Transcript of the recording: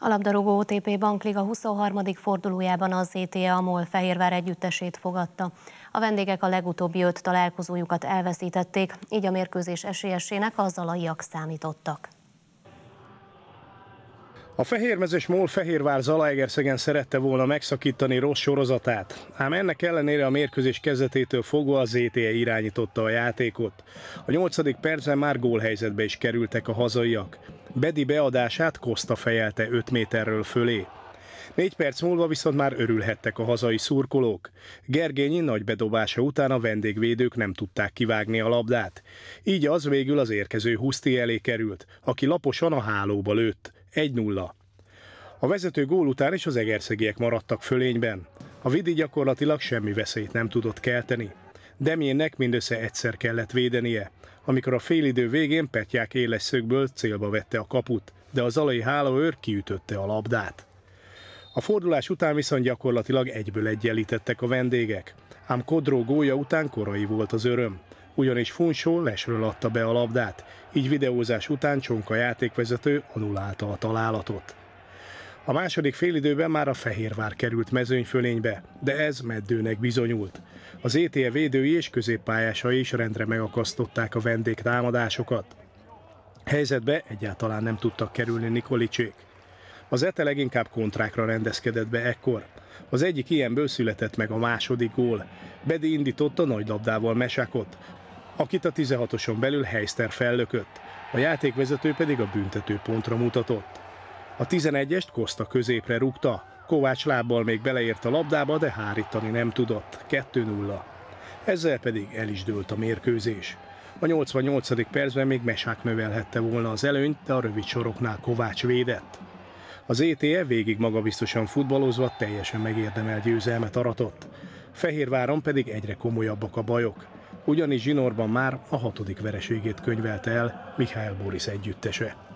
A labdarúgó OTP Bankliga 23. fordulójában az ZTE MOL Fehérvár együttesét fogadta. A vendégek a legutóbbi 5 találkozójukat elveszítették, így a mérkőzés esélyesének a zalaiak számítottak. A fehérmezes MOL Fehérvár Zalaegerszegen szerette volna megszakítani rossz sorozatát, ám ennek ellenére a mérkőzés kezdetétől fogva a ZTE irányította a játékot. A 8. percben már gólhelyzetbe is kerültek a hazaiak. Bedi beadását Costa fejelte 5 méterről fölé. 4 perc múlva viszont már örülhettek a hazai szurkolók. Gergényi nagy bedobása után a vendégvédők nem tudták kivágni a labdát. Így az végül az érkező Huszti elé került, aki laposan a hálóba lőtt. 1-0. A vezető gól után is az egerszegiek maradtak fölényben. A Vidi gyakorlatilag semmi veszélyt nem tudott kelteni. Demjénnek mindössze egyszer kellett védenie, amikor a félidő végén Petják éles szögből célba vette a kaput, de a zalai hálóőr kiütötte a labdát. A fordulás után viszont gyakorlatilag 1-ből egyenlítettek a vendégek, ám Kodró gólja után korai volt az öröm, ugyanis Funsó lesről adta be a labdát, így videózás után Csonka játékvezető annulálta a találatot. A második félidőben már a Fehérvár került mezőnyfölénybe, de ez meddőnek bizonyult. Az ZTE védői és középpályásai is rendre megakasztották a vendégtámadásokat. Helyzetbe egyáltalán nem tudtak kerülni Nikolicsék. Az ETE leginkább kontrákra rendezkedett be ekkor. Az egyik ilyenből született meg a második gól. Bedi indította nagy labdával Mesakot, akit a 16-oson belül Heister fellökött, a játékvezető pedig a büntetőpontra mutatott. A 11-est Costa középre rúgta, Kovács lábbal még beleért a labdába, de hárítani nem tudott. 2-0. Ezzel pedig el is dőlt a mérkőzés. A 88. percben még Mesák növelhette volna az előnyt, de a rövid soroknál Kovács védett. Az ZTE végig magabiztosan futballozva teljesen megérdemelt győzelmet aratott. Fehérváron pedig egyre komolyabbak a bajok. Ugyanis zsinórban már a 6. vereségét könyvelte el Mihály Boris együttese.